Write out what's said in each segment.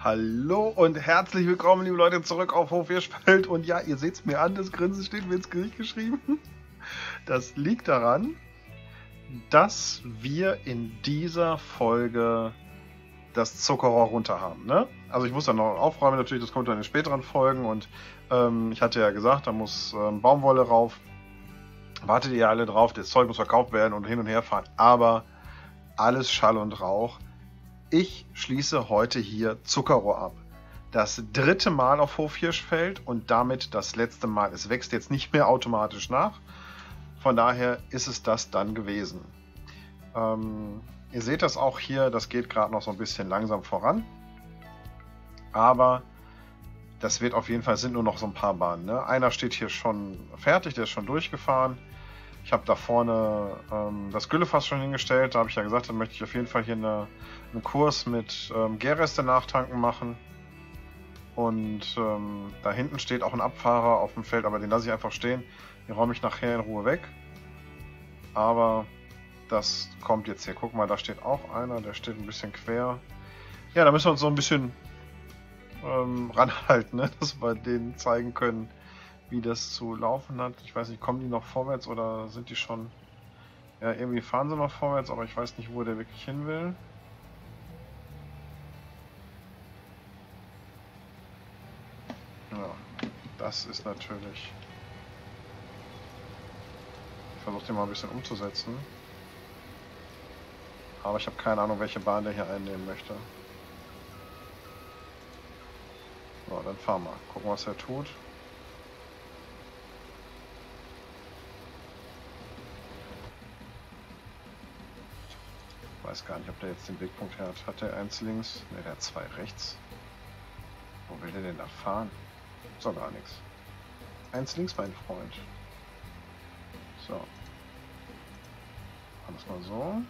Hallo und herzlich willkommen, liebe Leute, zurück auf Hof Hirschfeld. Und ja, ihr seht es mir an, das Grinsen steht mir ins Gesicht geschrieben. Das liegt daran, dass wir in dieser Folge das Zuckerrohr runter haben. Ne? Also ich muss dann noch aufräumen, natürlich, das kommt dann in den späteren Folgen. Und ich hatte ja gesagt, da muss Baumwolle rauf. Wartet ihr alle drauf, das Zeug muss verkauft werden und hin und her fahren. Aber alles Schall und Rauch. Ich schließe heute hier Zuckerrohr ab. Das dritte Mal auf Hof Hirschfeld und damit das letzte Mal. Es wächst jetzt nicht mehr automatisch nach. Von daher ist es das dann gewesen. Ihr seht das auch hier, das geht gerade noch so ein bisschen langsam voran. Aber das wird auf jeden Fall, sind nur noch so ein paar Bahnen. Ne? Einer steht hier schon fertig, der ist schon durchgefahren. Ich habe da vorne das Güllefass schon hingestellt. Da habe ich ja gesagt, dann möchte ich auf jeden Fall hier einen Kurs mit Gärreste nachtanken machen. Und da hinten steht auch ein Abfahrer auf dem Feld, aber den lasse ich einfach stehen. Den räume ich nachher in Ruhe weg. Aber das kommt jetzt hier. Guck mal, da steht auch einer, der steht ein bisschen quer. Ja, da müssen wir uns so ein bisschen ranhalten, ne? Dass wir denen zeigen können, wie das zu laufen hat. Ich weiß nicht, kommen die noch vorwärts oder sind die schon... Ja, irgendwie fahren sie noch vorwärts, aber ich weiß nicht, wo der wirklich hin will. Ja, das ist natürlich... Ich versuche den mal ein bisschen umzusetzen. Aber ich habe keine Ahnung, welche Bahn der hier einnehmen möchte. So, dann fahren wir. Gucken, was er tut. Ich weiß gar nicht, ob der jetzt den Wegpunkt hat. Hat der eins links? Ne, der hat zwei rechts. Wo will der denn da fahren? Ist doch gar nichts. Eins links, mein Freund. So. Machen wir es mal so.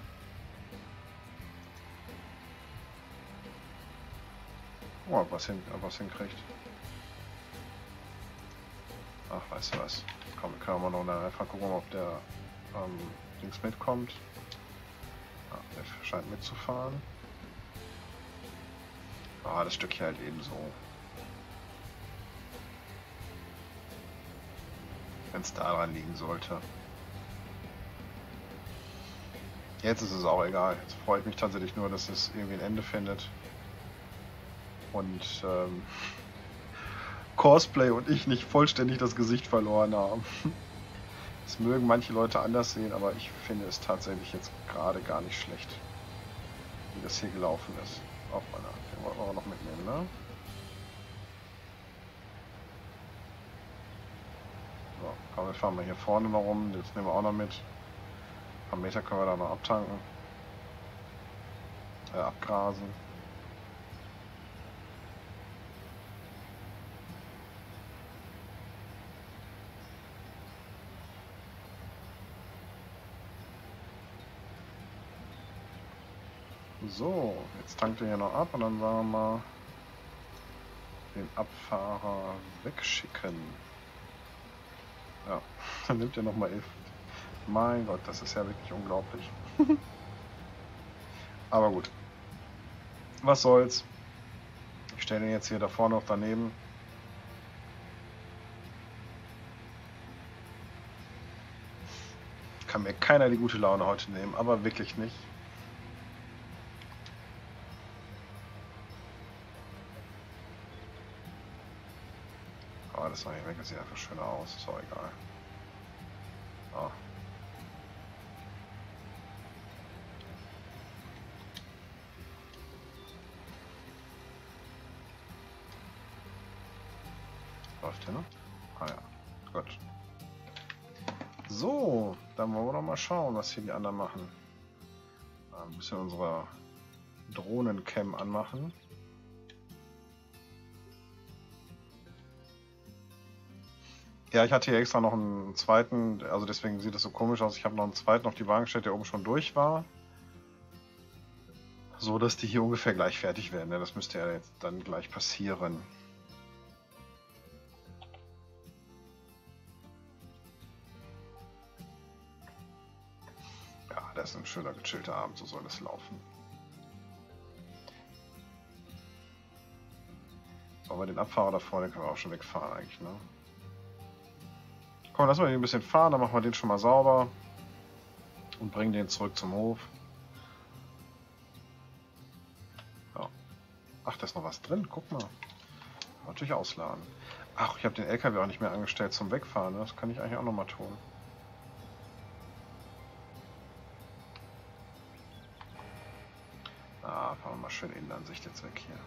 Oh, ob was hinkriegt. Ach, weißt du was? Komm, können wir noch einfach gucken, ob der links mitkommt. Ah, der scheint mitzufahren. Ah, das Stück hier halt ebenso. Wenn es daran liegen sollte. Jetzt ist es auch egal. Jetzt freut mich tatsächlich nur, dass es irgendwie ein Ende findet. Und Cosplay und ich nicht vollständig das Gesicht verloren haben. Das mögen manche Leute anders sehen, aber ich finde es tatsächlich jetzt gerade gar nicht schlecht, wie das hier gelaufen ist. Auf meiner, den wollen wir noch mitnehmen, ne? So, komm, wir fahren mal hier vorne noch rum, das nehmen wir auch noch mit. Ein paar Meter können wir da noch abtanken. Abgrasen. So, jetzt tankt er hier noch ab und dann sagen wir mal den Abfahrer wegschicken. Ja, dann nimmt er nochmal 11. Mein Gott, das ist ja wirklich unglaublich. Aber gut. Was soll's. Ich stelle den jetzt hier da vorne noch daneben. Kann mir keiner die gute Laune heute nehmen, aber wirklich nicht. Aber das war nicht weg, das sieht einfach schöner aus, ist auch egal. Oh. Läuft hier noch? Ah ja, gut. So, dann wollen wir doch mal schauen, was hier die anderen machen. Ein bisschen unsere Drohnencam anmachen. Ja, ich hatte hier extra noch einen zweiten, also deswegen sieht das so komisch aus. Ich habe noch einen zweiten auf die Waage gestellt, der oben schon durch war. So, dass die hier ungefähr gleich fertig werden. Das müsste ja jetzt dann gleich passieren. Ja, das ist ein schöner, gechillter Abend, so soll es laufen. So, aber den Abfahrer da vorne können wir auch schon wegfahren eigentlich, ne? Komm, lassen wir den ein bisschen fahren, dann machen wir den schon mal sauber. Und bringen den zurück zum Hof. Ja. Ach, da ist noch was drin, guck mal. Natürlich ausladen. Ach, ich habe den LKW auch nicht mehr angestellt zum Wegfahren, ne? Das kann ich eigentlich auch noch mal tun. Ah, fahren wir mal schön Innenansicht jetzt weg hier.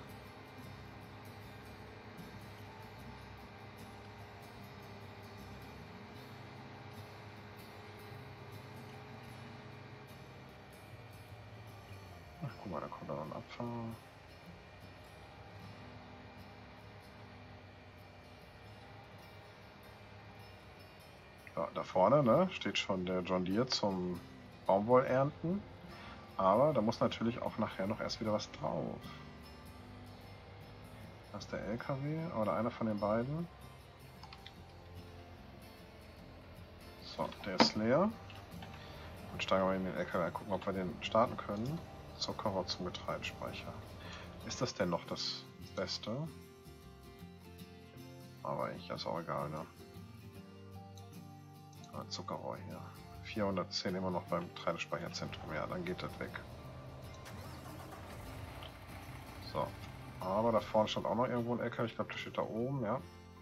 Ach, guck mal, da kommt noch ein Abfahrer. Ja, da vorne, ne, steht schon der John Deere zum Baumwollernten. Aber da muss natürlich auch nachher noch erst wieder was drauf. Das ist der LKW oder einer von den beiden. So, der ist leer. Dann steigen wir in den LKW, gucken, ob wir den starten können. Zuckerrohr zum Getreidespeicher. Ist das denn noch das Beste? Aber eigentlich ist auch egal, ne? Zuckerrohr hier. 410 immer noch beim Getreidespeicherzentrum. Ja, dann geht das weg. So. Aber da vorne stand auch noch irgendwo ein LKW. Ich glaube, der steht da oben, ja.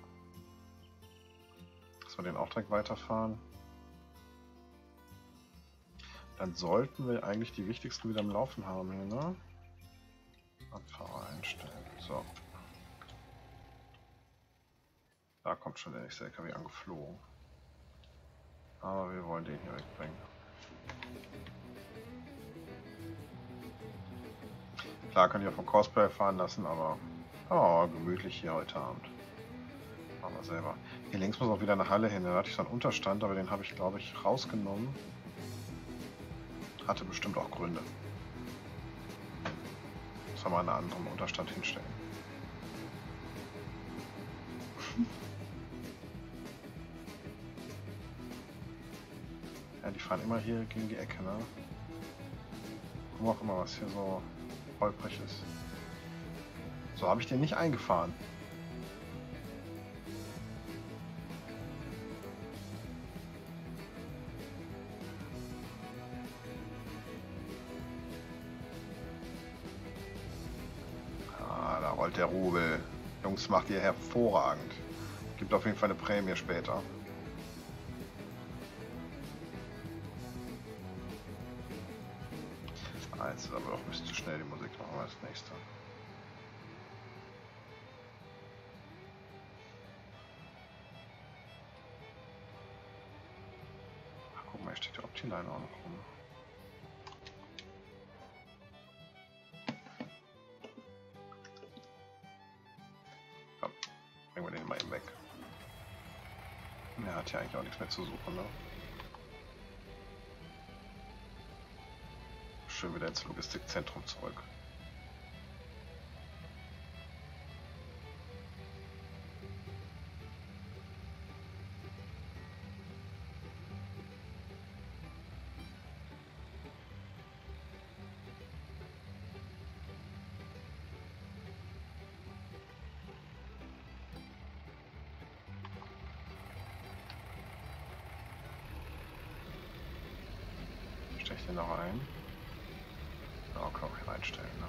Dass wir den auch direkt weiterfahren. Dann sollten wir eigentlich die wichtigsten wieder am Laufen haben hier, ne? Abfahrer einstellen. So. Da kommt schon der nächste LKW angeflogen. Aber wir wollen den hier wegbringen. Klar, könnt ihr vom Cosplay fahren lassen, aber oh, gemütlich hier heute Abend. Machen wir selber. Hier links muss auch wieder eine Halle hin. Da hatte ich so einen Unterstand, aber den habe ich, glaube ich, rausgenommen. Hatte bestimmt auch Gründe. Muss man mal einen anderen Unterstand hinstellen. Ja, die fahren immer hier gegen die Ecke, ne? Gucken wir auch immer, was hier so holprig ist. So habe ich den nicht eingefahren. Ah, da rollt der Rubel. Jungs, macht ihr hervorragend. Gibt auf jeden Fall eine Prämie später. Jetzt ist aber auch ein bisschen zu schnell die Musik, machen wir das nächste. Ach, guck mal, hier steht der Optiline auch noch rum. Komm, bringen wir den mal eben weg. Er hat ja eigentlich auch nichts mehr zu suchen, ne? Schön wieder ins Logistikzentrum zurück. Steche ich den noch ein? Ja, kann auch hier reinstellen, ne?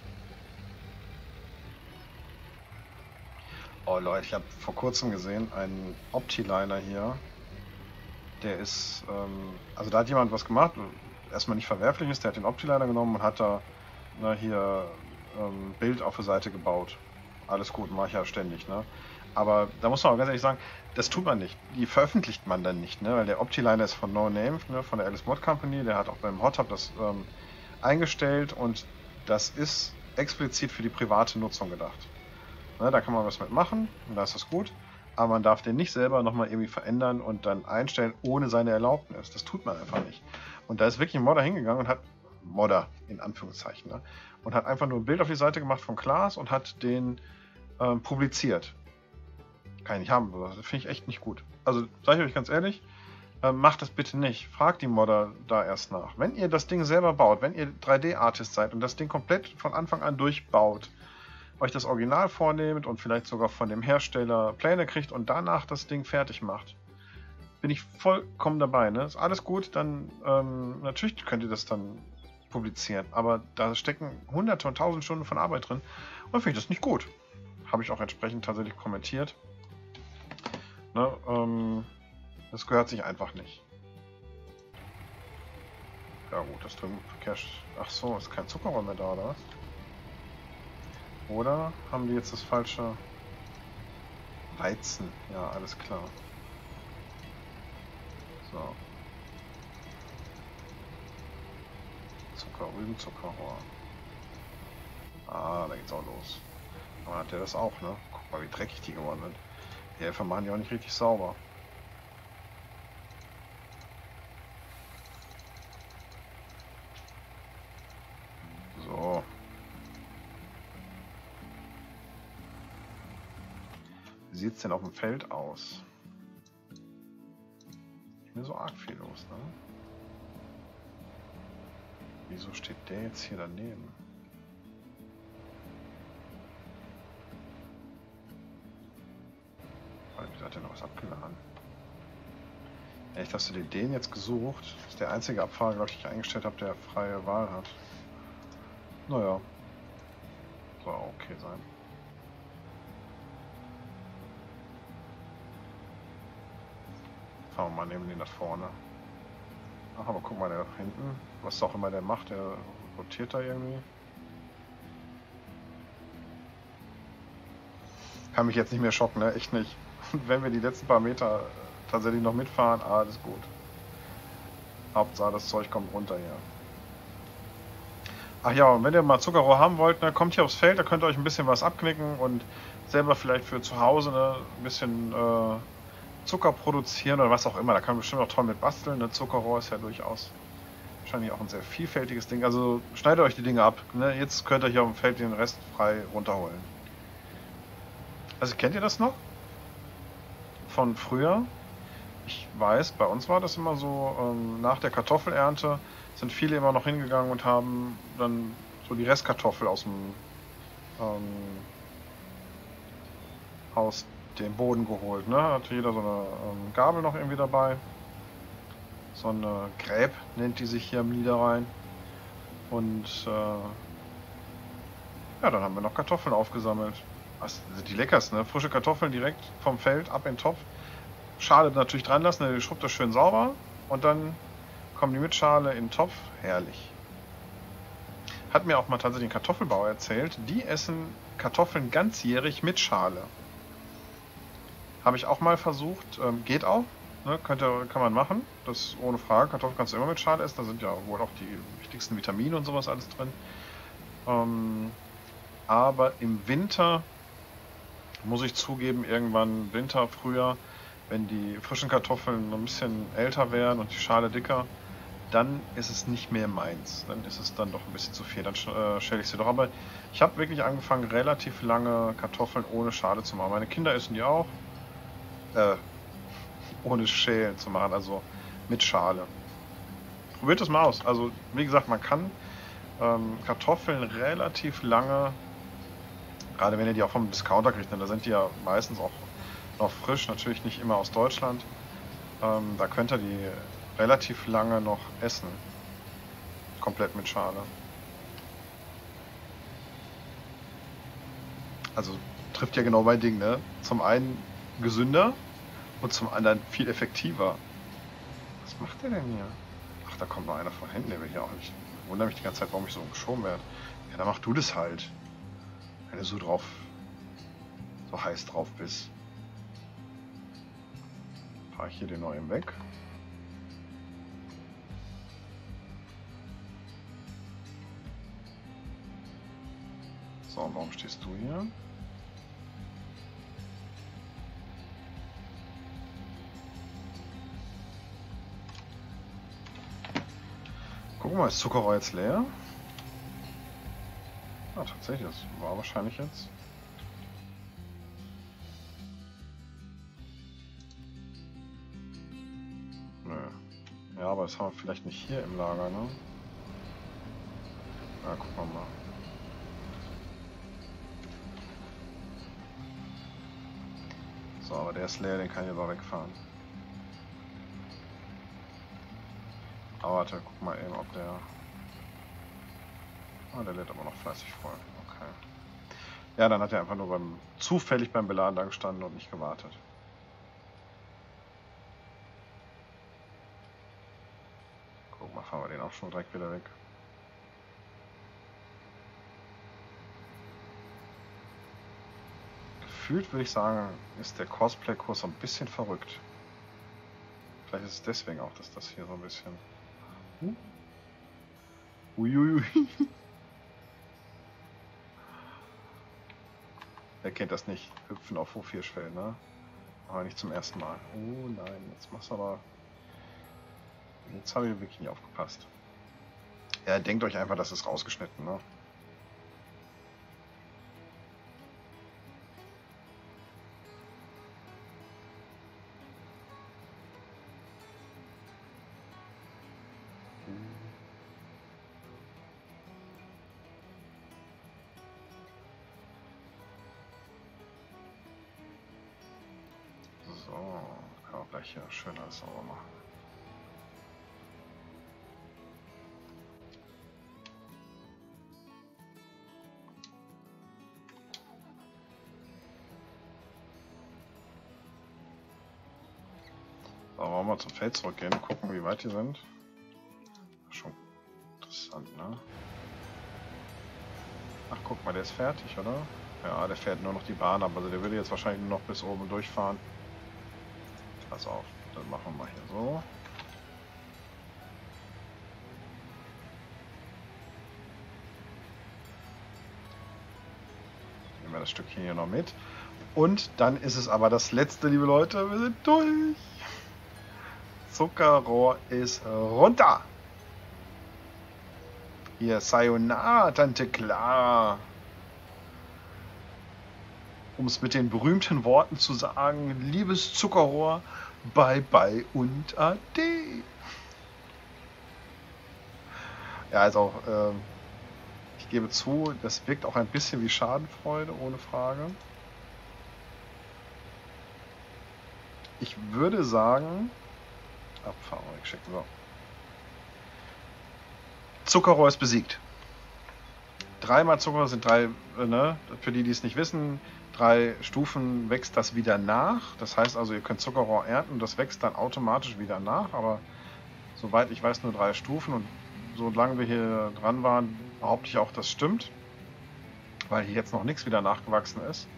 Oh Leute, ich habe vor kurzem gesehen, einen Optiliner hier. Der ist, also da hat jemand was gemacht, erstmal nicht verwerflich ist, der hat den Optiliner genommen und hat da hier Bild auf der Seite gebaut. Alles gut, mache ich ja ständig, ne? Aber da muss man auch ganz ehrlich sagen, das tut man nicht. Die veröffentlicht man dann nicht, ne? Weil der Optiliner ist von No Name, ne? Von der Alice Mod Company, der hat auch beim Hot Tub das eingestellt und das ist explizit für die private Nutzung gedacht. Ne? Da kann man was mitmachen und da ist das gut. Aber man darf den nicht selber nochmal irgendwie verändern und dann einstellen ohne seine Erlaubnis. Das tut man einfach nicht. Und da ist wirklich ein Modder hingegangen und hat, Modder in Anführungszeichen, ne? Und hat einfach nur ein Bild auf die Seite gemacht von Klaas und hat den publiziert. Kann ich nicht haben, das finde ich echt nicht gut. Also sage ich euch ganz ehrlich, macht das bitte nicht. Fragt die Modder da erst nach. Wenn ihr das Ding selber baut, wenn ihr 3D-Artist seid und das Ding komplett von Anfang an durchbaut, euch das Original vornehmt und vielleicht sogar von dem Hersteller Pläne kriegt und danach das Ding fertig macht, bin ich vollkommen dabei. Ne? Ist alles gut, dann natürlich könnt ihr das dann publizieren, aber da stecken hunderte und tausend Stunden von Arbeit drin und finde ich das nicht gut. Habe ich auch entsprechend tatsächlich kommentiert. Ne? Das gehört sich einfach nicht. Ja gut, das Verkehr... Ach so, ist kein Zuckerrohr mehr da, oder was? Oder haben die jetzt das falsche... Weizen. Ja, alles klar. So. Rübenzuckerrohr. Ah, da geht's auch los. Aber hat der das auch, ne? Guck mal, wie dreckig die geworden sind. Die Helfer machen die auch nicht richtig sauber. So. Wie sieht's denn auf dem Feld aus? Nicht mehr so arg viel los, ne? Wieso steht der jetzt hier daneben? Wieso hat der noch was abgeladen? Echt, hast du dir den jetzt gesucht? Das ist der einzige Abfahrer, glaube ich eingestellt habe, der freie Wahl hat. Naja. Soll auch okay sein. Fahren wir mal neben den nach vorne. Ach, aber guck mal, der hinten, was auch immer der macht, der rotiert da irgendwie. Kann mich jetzt nicht mehr schocken, ne? Echt nicht. Wenn wir die letzten paar Meter tatsächlich noch mitfahren, alles gut. Hauptsache das Zeug kommt runter hier. Ach ja, und wenn ihr mal Zuckerrohr haben wollt, ne, kommt hier aufs Feld, da könnt ihr euch ein bisschen was abknicken und selber vielleicht für zu Hause ne, ein bisschen Zucker produzieren oder was auch immer. Da kann man bestimmt auch toll mit basteln. Ne? Zuckerrohr ist ja durchaus wahrscheinlich auch ein sehr vielfältiges Ding. Also schneidet euch die Dinge ab. Ne? Jetzt könnt ihr hier auf dem Feld den Rest frei runterholen. Also kennt ihr das noch? Von früher? Ich weiß, bei uns war das immer so, nach der Kartoffelernte sind viele immer noch hingegangen und haben dann so die Restkartoffel aus dem Boden geholt. Ne? Hatte jeder so eine Gabel noch irgendwie dabei. So eine Gräb nennt die sich hier im Niederrhein. Und ja, dann haben wir noch Kartoffeln aufgesammelt. Das sind die leckersten, ne? Frische Kartoffeln direkt vom Feld ab in den Topf. Schale natürlich dran lassen, dann schrubbt das schön sauber. Und dann kommen die mit Schale in den Topf. Herrlich. Hat mir auch mal tatsächlich ein Kartoffelbauer erzählt. Die essen Kartoffeln ganzjährig mit Schale. Habe ich auch mal versucht. Geht auch. Ne? Kann man machen. Das ohne Frage. Kartoffeln kannst du immer mit Schale essen. Da sind ja wohl auch die wichtigsten Vitamine und sowas alles drin. Aber im Winter, muss ich zugeben, irgendwann Winter, Frühjahr, wenn die frischen Kartoffeln ein bisschen älter werden und die Schale dicker, dann ist es nicht mehr meins. Dann ist es dann doch ein bisschen zu viel. Dann schäle ich sie doch. Aber ich habe wirklich angefangen, relativ lange Kartoffeln ohne Schale zu machen. Meine Kinder essen die auch. Ohne Schälen zu machen, also mit Schale. Probiert es mal aus. Also wie gesagt, man kann Kartoffeln relativ lange, gerade wenn ihr die auch vom Discounter kriegt, denn da sind die ja meistens auch noch frisch, natürlich nicht immer aus Deutschland. Da könnt ihr die relativ lange noch essen. Komplett mit Schale. Also trifft ja genau mein Ding, ne? Zum einen gesünder und zum anderen viel effektiver. Was macht der denn hier? Ach, da kommt noch einer von hinten, der will hier auch nicht. Ich wundere mich die ganze Zeit, warum ich so umgeschoben werde. Ja, dann mach du das halt. Wenn du so heiß drauf bist. Fahre ich hier den neuen weg. So, und warum stehst du hier? Guck mal, ist Zuckerrohr jetzt leer? Ah, tatsächlich, das war wahrscheinlich jetzt. Nö. Ja, aber das haben wir vielleicht nicht hier im Lager, ne? Ja, gucken wir mal. So, aber der ist leer, den kann ich aber wegfahren. Aber warte, guck mal eben, ob der... Ah, der lädt aber noch fleißig voll. Okay. Ja, dann hat er einfach nur zufällig beim Beladen da gestanden und nicht gewartet. Guck mal, fahren wir den auch schon direkt wieder weg. Gefühlt würde ich sagen, ist der Cosplay-Kurs so ein bisschen verrückt. Vielleicht ist es deswegen auch, dass das hier so ein bisschen... Uiuiui. Wer kennt das nicht? Hüpfen auf Hochvierschfeld, ne? Aber nicht zum ersten Mal. Oh nein, jetzt machst du aber... Jetzt habe ich wirklich nicht aufgepasst. Ja, denkt euch einfach, das ist rausgeschnitten, ne? So, kann man gleich hier schön alles sauber machen. So, wollen wir zum Feld zurückgehen und gucken, wie weit die sind. Schon interessant, ne? Ach, guck mal, der ist fertig, oder? Ja, der fährt nur noch die Bahn ab, also der würde jetzt wahrscheinlich nur noch bis oben durchfahren. Pass auf, dann machen wir mal hier so. Nehmen wir das Stückchen hier noch mit. Und dann ist es aber das letzte, liebe Leute, wir sind durch. Zuckerrohr ist runter. Hier, Sayonara, Tante Clara. Um es mit den berühmten Worten zu sagen, liebes Zuckerrohr, bye bye und ade. Ja, also ich gebe zu, das wirkt auch ein bisschen wie Schadenfreude, ohne Frage. Ich würde sagen, Abfahrung wegschicken, so. Zuckerrohr ist besiegt. 3 mal Zuckerrohr sind 3, ne? Für die, die es nicht wissen, 3 Stufen wächst das wieder nach. Das heißt also, ihr könnt Zuckerrohr ernten und das wächst dann automatisch wieder nach. Aber soweit ich weiß, nur 3 Stufen. Und solange wir hier dran waren, behaupte ich auch, das stimmt. Weil hier jetzt noch nichts wieder nachgewachsen ist.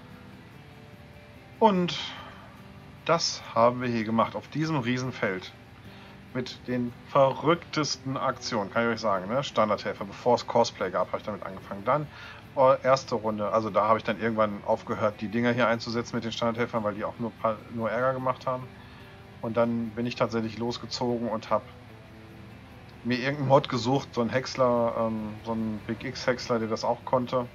Und das haben wir hier gemacht auf diesem Riesenfeld. Mit den verrücktesten Aktionen, kann ich euch sagen. Ne? Standardhelfer, bevor es Cosplay gab, habe ich damit angefangen. Dann erste Runde, also da habe ich dann irgendwann aufgehört, die Dinger hier einzusetzen mit den Standardhelfern, weil die auch nur Ärger gemacht haben. Und dann bin ich tatsächlich losgezogen und habe mir irgendeinen Mod gesucht, so einen Häcksler, so einen Big X Häcksler, der das auch konnte.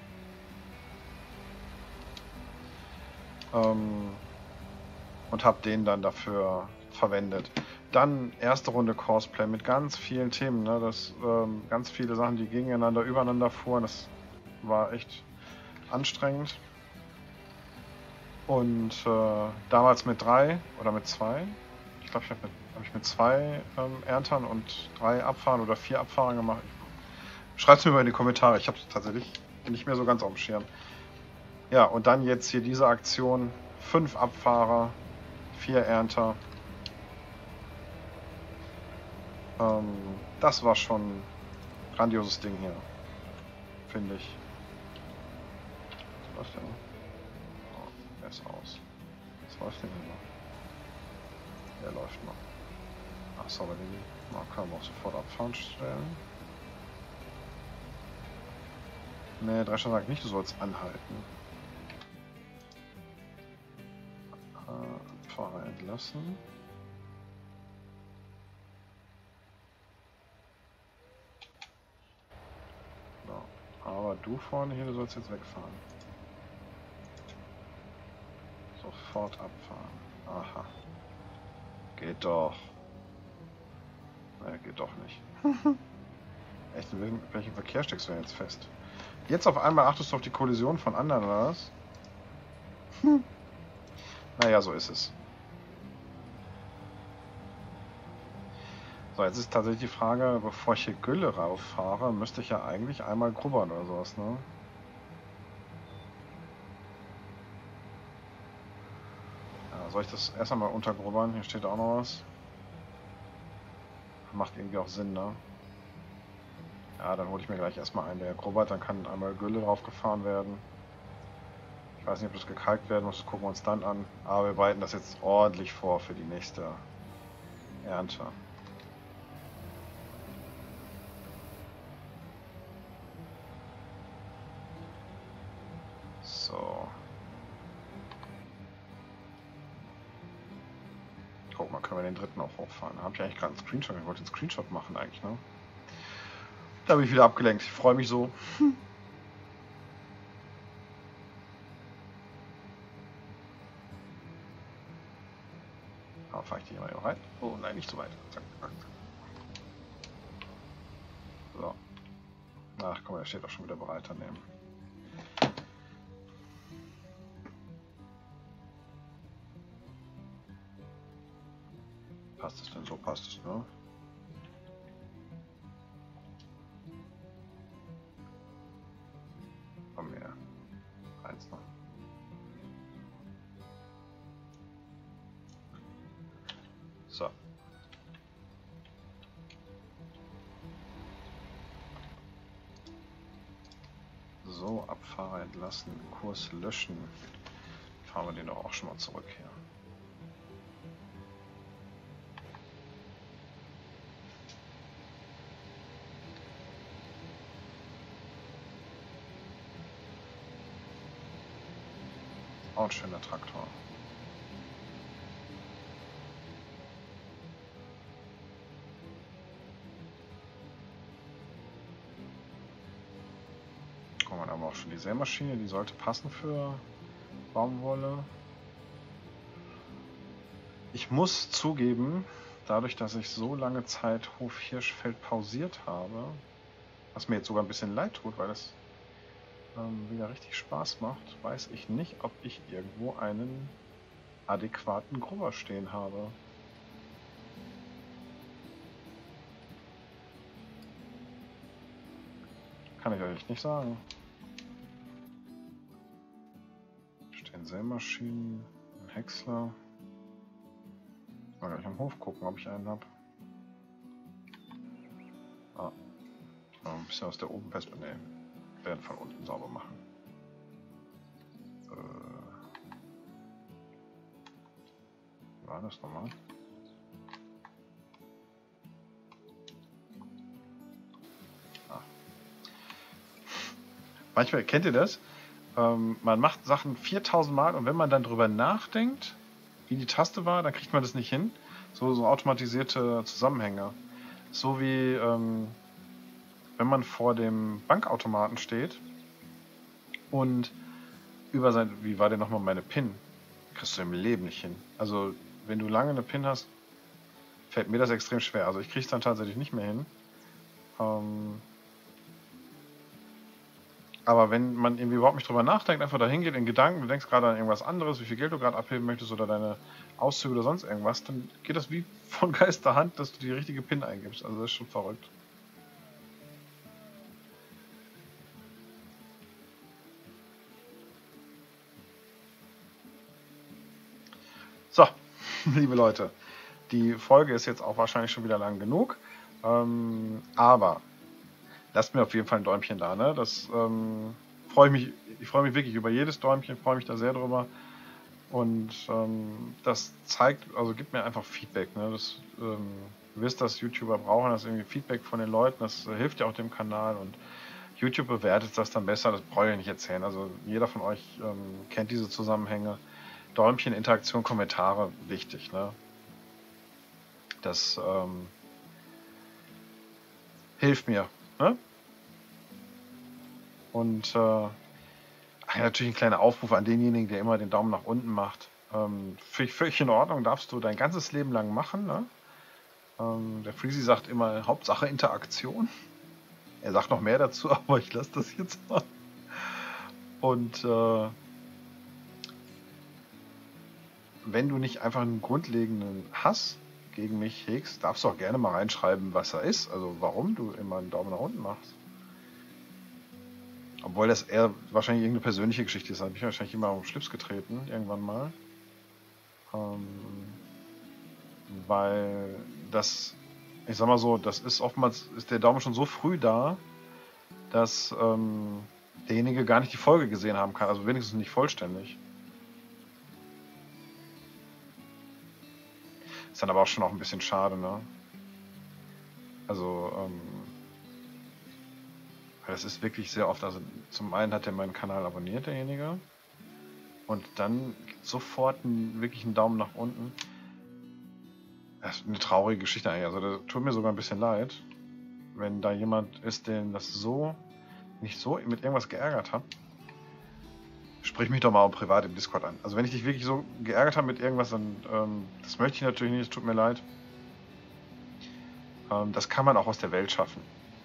Und habe den dann dafür verwendet. Dann erste Runde Cosplay mit ganz vielen Themen, ne? Das, ganz viele Sachen, die gegeneinander, übereinander fuhren. Das war echt anstrengend. Und damals mit 3 oder mit 2, ich glaube, habe ich mit 2 Erntern und 3 Abfahren oder 4 Abfahrern gemacht. Schreibt es mir mal in die Kommentare, ich habe es tatsächlich nicht mehr so ganz auf dem Schirm. Ja, und dann jetzt hier diese Aktion, 5 Abfahrer, 4 Ernter. Das war schon ein grandioses Ding hier, finde ich. Was läuft denn? Oh, der ist aus. Was läuft denn hier noch? Der läuft noch. Ach so, aber den können wir auch sofort abfahren stellen. Ne, Drescher sagt nicht, du sollst anhalten. Fahrer entlassen. So. Aber du vorne hier, du sollst jetzt wegfahren. Sofort abfahren. Aha. Geht doch. Naja, geht doch nicht. Echt, in welchem Verkehr steckst du denn jetzt fest? Jetzt auf einmal achtest du auf die Kollision von anderen, oder was? Naja, so ist es. So, jetzt ist tatsächlich die Frage, bevor ich hier Gülle rauffahre, müsste ich ja eigentlich einmal grubbern oder sowas, ne? Ja, soll ich das erst einmal untergrubbern? Hier steht auch noch was. Macht irgendwie auch Sinn, ne? Ja, dann hole ich mir gleich erstmal einen, der grubbert, dann kann einmal Gülle draufgefahren werden. Ich weiß nicht, ob das gekalkt werden muss, das gucken wir uns dann an. Aber wir bereiten das jetzt ordentlich vor für die nächste Ernte. So. Guck mal, können wir den dritten auch hochfahren. Da habe ich eigentlich gerade einen Screenshot. Ich wollte einen Screenshot machen eigentlich, ne? Da bin ich wieder abgelenkt. Ich freue mich so. Da fahre ich die mal rein. Oh nein, nicht so weit. Zack, zack, zack. So. Ach komm, der steht auch schon wieder bereit daneben. Passt es denn so? Passt es, ne? Komm her. Eins noch. So. So, Abfahrer entlassen, Kurs löschen. Fahren wir den doch auch schon mal zurück hier. Auch ein schöner Traktor. Guck mal, da haben wir auch schon die Sämaschine, die sollte passen für Baumwolle. Ich muss zugeben, dadurch, dass ich so lange Zeit Hof Hirschfeld pausiert habe, was mir jetzt sogar ein bisschen leid tut, weil es wieder richtig Spaß macht, weiß ich nicht, ob ich irgendwo einen adäquaten Grubber stehen habe. Kann ich euch nicht sagen. Stehen Sämaschinen, ein Häcksler. Mal gleich am Hof gucken, ob ich einen habe. Ah, ein bisschen aus der Obenperspektive. Ne, werden von unten sauber machen. Wie war das nochmal? Ah. Manchmal, kennt ihr das? Man macht Sachen 4000 Mal und wenn man dann drüber nachdenkt, wie die Taste war, dann kriegt man das nicht hin. So automatisierte Zusammenhänge. So wie wenn man vor dem Bankautomaten steht und über sein, wie war denn nochmal meine PIN? Kriegst du im Leben nicht hin. Also wenn du lange eine PIN hast, fällt mir das extrem schwer. Also ich kriege es dann tatsächlich nicht mehr hin. Aber wenn man irgendwie überhaupt nicht drüber nachdenkt, einfach dahin geht in Gedanken, du denkst gerade an irgendwas anderes, wie viel Geld du gerade abheben möchtest oder deine Auszüge oder sonst irgendwas, dann geht das wie von Geisterhand, dass du die richtige PIN eingibst. Also das ist schon verrückt. So, liebe Leute, die Folge ist jetzt auch wahrscheinlich schon wieder lang genug, aber lasst mir auf jeden Fall ein Däumchen da, ne? Das ich freue mich wirklich über jedes Däumchen, freue mich da sehr drüber. Und das zeigt, also gibt mir einfach Feedback. Ne? Das, ihr wisst, dass YouTuber brauchen das irgendwie Feedback von den Leuten, das hilft ja auch dem Kanal und YouTube bewertet das dann besser, das brauche ich nicht erzählen. Also jeder von euch kennt diese Zusammenhänge. Däumchen, Interaktion, Kommentare, wichtig. Ne? Das hilft mir. Ne? Und natürlich ein kleiner Aufruf an denjenigen, der immer den Daumen nach unten macht. Völlig in Ordnung, darfst du dein ganzes Leben lang machen. Ne? Der Freezy sagt immer, Hauptsache Interaktion. Er sagt noch mehr dazu, aber ich lasse das jetzt mal. Und wenn du nicht einfach einen grundlegenden Hass gegen mich hegst, darfst du auch gerne mal reinschreiben, was er ist. Also warum du immer einen Daumen nach unten machst. Obwohl das eher wahrscheinlich irgendeine persönliche Geschichte ist. Da habe ich wahrscheinlich immer auf den Schlips getreten, irgendwann mal. Weil das, ich sag mal so, das ist oftmals, ist der Daumen schon so früh da, dass derjenige gar nicht die Folge gesehen haben kann. Also wenigstens nicht vollständig. Ist dann aber auch schon auch ein bisschen schade, ne? Also, weil das ist wirklich sehr oft, also zum einen hat er meinen Kanal abonniert, derjenige, und dann sofort wirklich einen Daumen nach unten. Das ist eine traurige Geschichte eigentlich, also das tut mir sogar ein bisschen leid, wenn da jemand ist, den das so, nicht so mit irgendwas geärgert hat. Sprich mich doch mal auch privat im Discord an. Also wenn ich dich wirklich so geärgert habe mit irgendwas, dann, das möchte ich natürlich nicht, es tut mir leid. Das kann man auch aus der Welt schaffen.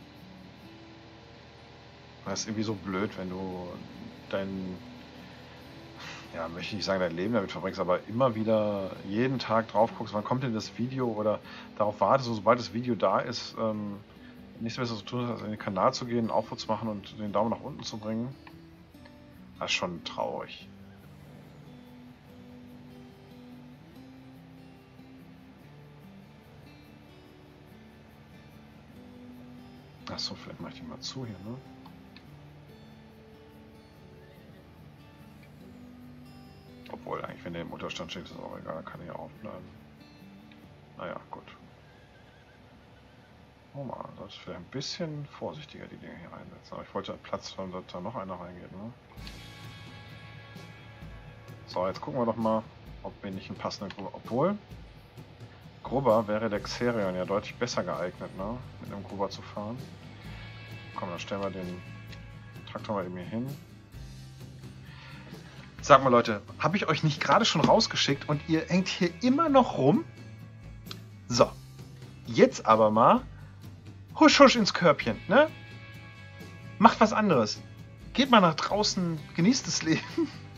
Das ist irgendwie so blöd, wenn du ja, möchte ich nicht sagen, dein Leben damit verbringst, aber immer wieder jeden Tag drauf guckst, wann kommt denn das Video, oder darauf wartest, sobald das Video da ist, nichts mehr zu tun, als in den Kanal zu gehen, einen Aufruf zu machen und den Daumen nach unten zu bringen. Das ist schon traurig. Achso, vielleicht mache ich die mal zu hier, ne? Obwohl, eigentlich, wenn der im Unterstand steht, ist es auch egal, kann ich ja aufbleiben. Naja, gut. Oh mal, das ist vielleicht ein bisschen vorsichtiger, die Dinge hier reinsetzen. Aber ich wollte Platz haben, dass da noch einer reingeht, ne? So, jetzt gucken wir doch mal, ob wir nicht einen passenden Grubber... Obwohl, Grubber wäre der Xerion ja deutlich besser geeignet, ne? Mit einem Grubber zu fahren. Komm, dann stellen wir den Traktor mal eben hier hin. Sag mal Leute, habe ich euch nicht gerade schon rausgeschickt und ihr hängt hier immer noch rum? So, jetzt aber mal husch husch ins Körbchen, ne? Macht was anderes. Geht mal nach draußen, genießt das Leben.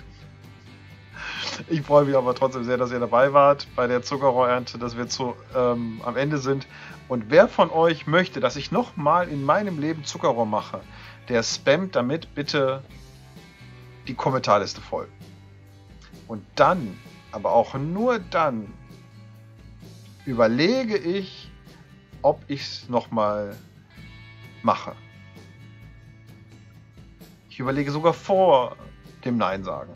Ich freue mich aber trotzdem sehr, dass ihr dabei wart bei der Zuckerrohrernte, dass wir am Ende sind. Und wer von euch möchte, dass ich nochmal in meinem Leben Zuckerrohr mache, der spammt damit bitte die Kommentarliste voll. Und dann, aber auch nur dann, überlege ich, ob ich es nochmal mache. Ich überlege sogar vor dem Nein sagen.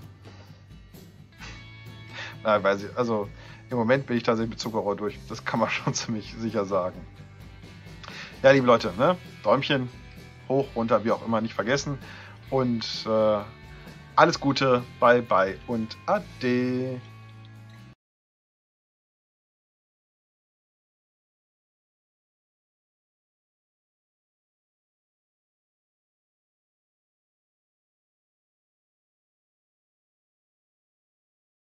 Nein, weiß ich, also im Moment bin ich tatsächlich mit Zuckerrohr durch. Das kann man schon ziemlich sicher sagen. Ja, liebe Leute, ne? Däumchen hoch, runter, wie auch immer, nicht vergessen. Und alles Gute, bye bye und ade.